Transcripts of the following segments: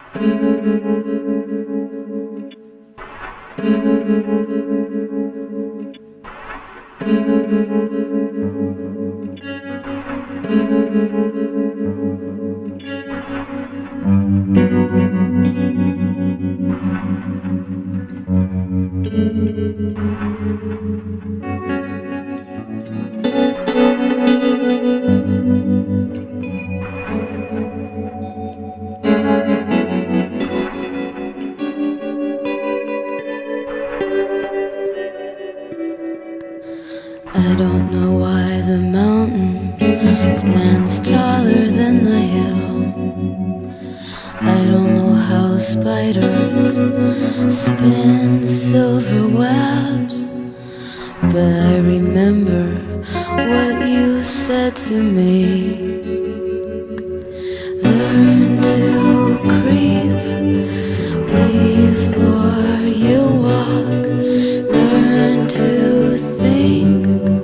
I don't know why the mountain stands taller than the hill. I don't know how spiders spin silver webs, but I remember what you said to me. Learn to creep before you walk. Learn to think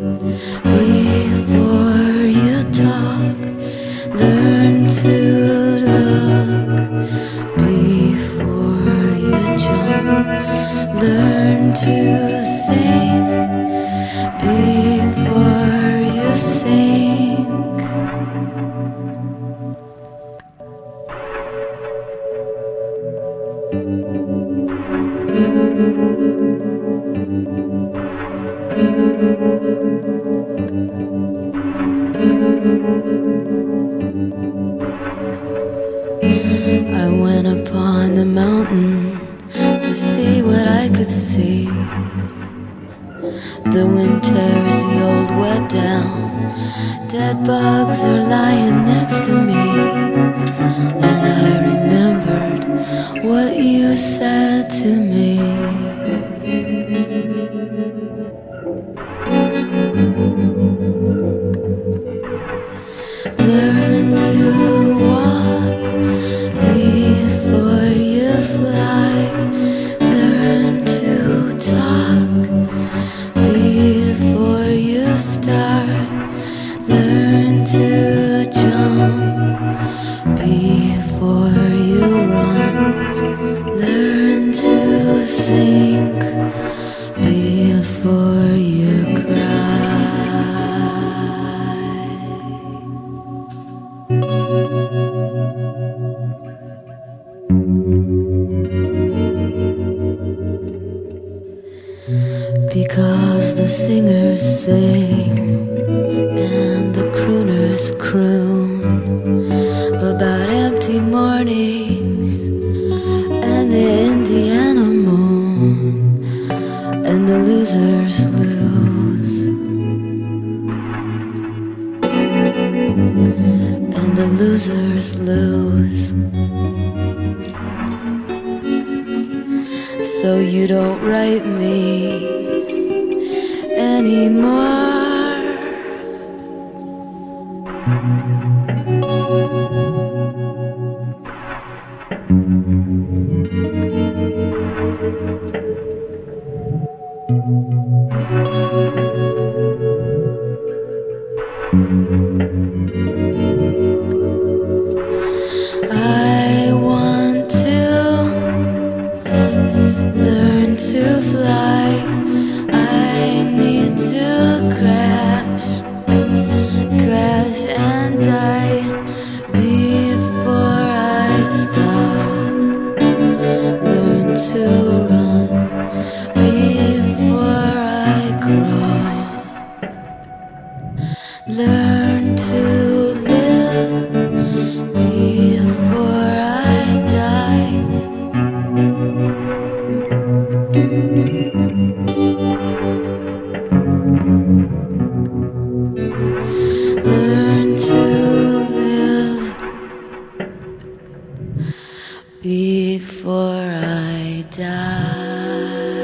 before you talk. Learn to look before you jump. Learn to sing before you sink. I went upon the mountain to see what I could see. The wind tears the old web down. Dead bugs are lying next to me. And I remembered what you said to me. Learn to walk before you fly. Learn to talk before you start. Learn to jump before you run. Learn to sink before you cry. Because the singers sing and the crooners croon about empty mornings and the Indiana moon, and the losers lose, and the losers lose. So you don't write me anymore. I want to learn to fly. I need to crash and die before I stop. Learn to run before I crawl. Learn to live before I die. Learn to live before I die.